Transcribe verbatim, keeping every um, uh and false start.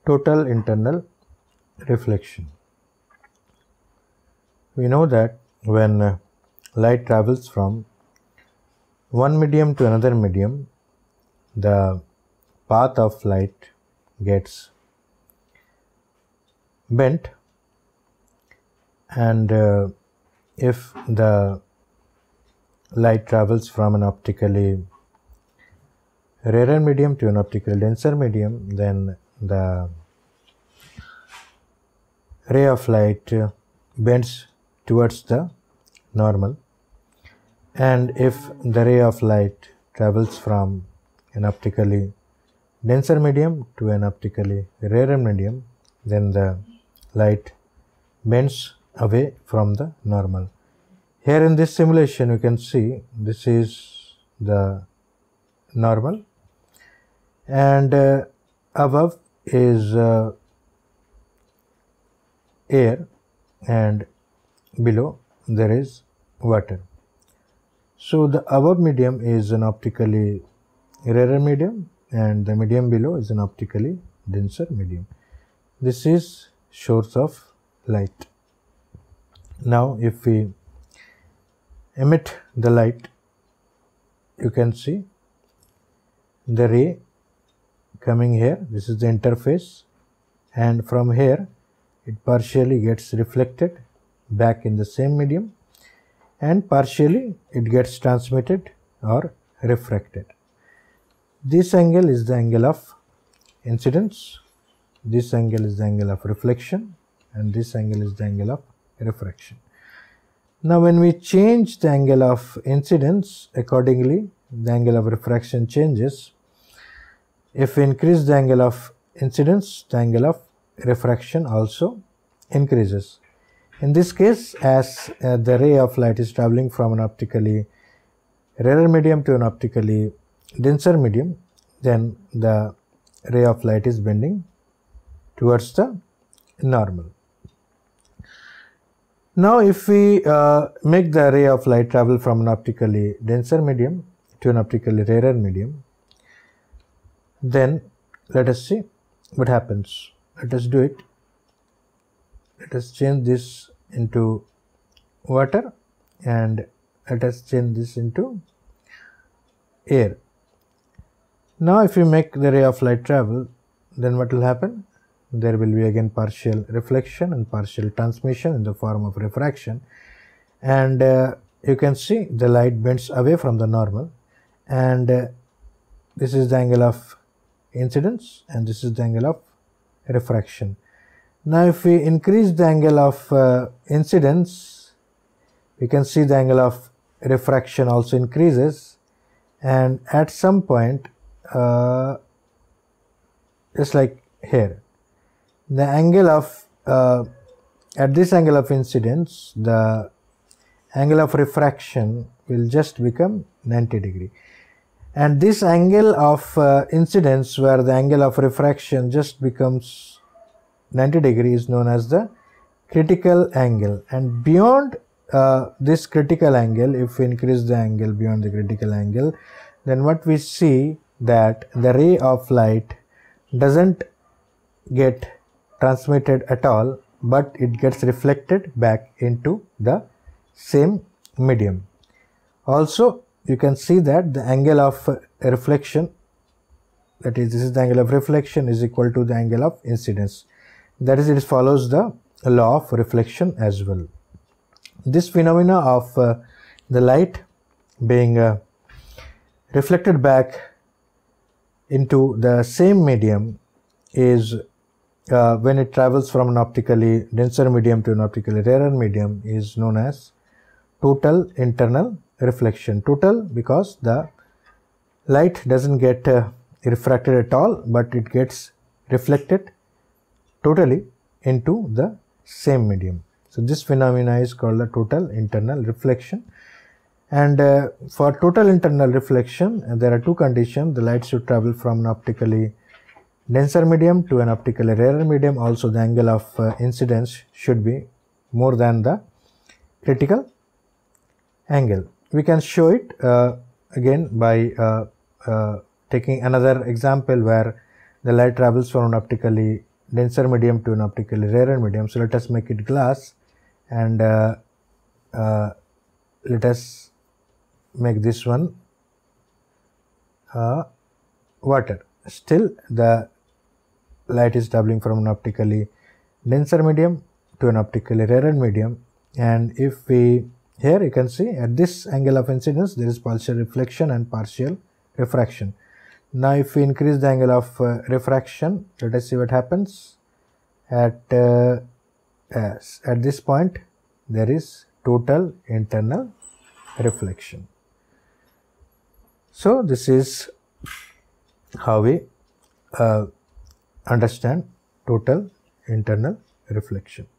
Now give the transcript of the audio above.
total internal reflection. We know that when uh, light travels from one medium to another medium, the path of light gets bent, and uh, if the light travels from an optically rarer medium to an optically denser medium, then the ray of light uh, bends towards the normal, and if the ray of light travels from an optically denser medium to an optically rarer medium, then the light bends away from the normal. Here in this simulation you can see this is the normal, and uh, above is uh, air and below there is water. So the above medium is an optically rarer medium and the medium below is an optically denser medium. This is source of light. Now if we emit the light, you can see the ray coming here. This is the interface, and from here it partially gets reflected back in the same medium and partially it gets transmitted or refracted. This angle is the angle of incidence, this angle is the angle of reflection, and this angle is the angle of refraction. Now when we change the angle of incidence, accordingly the angle of refraction changes. If we increase the angle of incidence, the angle of refraction also increases. In this case, as uh, the ray of light is traveling from an optically rarer medium to an optically denser medium, then the ray of light is bending towards the normal. Now if we uh, make the ray of light travel from an optically denser medium to an optically rarer medium, then let us see what happens. Let us do it. Let us change this into water and let us change this into air. Now if we make the ray of light travel, then what will happen? There will be again partial reflection and partial transmission in the form of refraction, and uh, you can see the light bends away from the normal, and uh, this is the angle of incidence and this is the angle of refraction. Now if we increase the angle of uh, incidence, we can see the angle of refraction also increases, and at some point uh, just like here, the angle of uh, at this angle of incidence, the angle of refraction will just become ninety degree, and this angle of uh, incidence where the angle of refraction just becomes ninety degree is known as the critical angle. And beyond uh, this critical angle, if we increase the angle beyond the critical angle, then what we see that the ray of light doesn't get transmitted at all, but it gets reflected back into the same medium. Also you can see that the angle of reflection, that is this is the angle of reflection, is equal to the angle of incidence. That is, it follows the law of reflection as well. This phenomena of uh, the light being uh, reflected back into the same medium is uh, when it travels from an optically denser medium to an optically rarer medium is known as total internal reflection. Total because the light doesn't get uh, refracted at all, but it gets reflected totally into the same medium. So this phenomena is called the total internal reflection. And uh, for total internal reflection, uh, there are two conditions. The light should travel from an optically denser medium to an optically rarer medium. Also the angle of uh, incidence should be more than the critical angle. We can show it uh, again by uh, uh, taking another example where the light travels from an optically denser medium to an optically rarer medium. So let us make it glass, and uh, uh, let us make this one uh, water. Still the light is traveling from an optically denser medium to an optically rarer medium, and if we, here you can see at this angle of incidence there is partial reflection and partial refraction. Now if we increase the angle of uh, refraction, let us see what happens. At uh, as at this point there is total internal reflection. So this is how we uh, understand total internal reflection.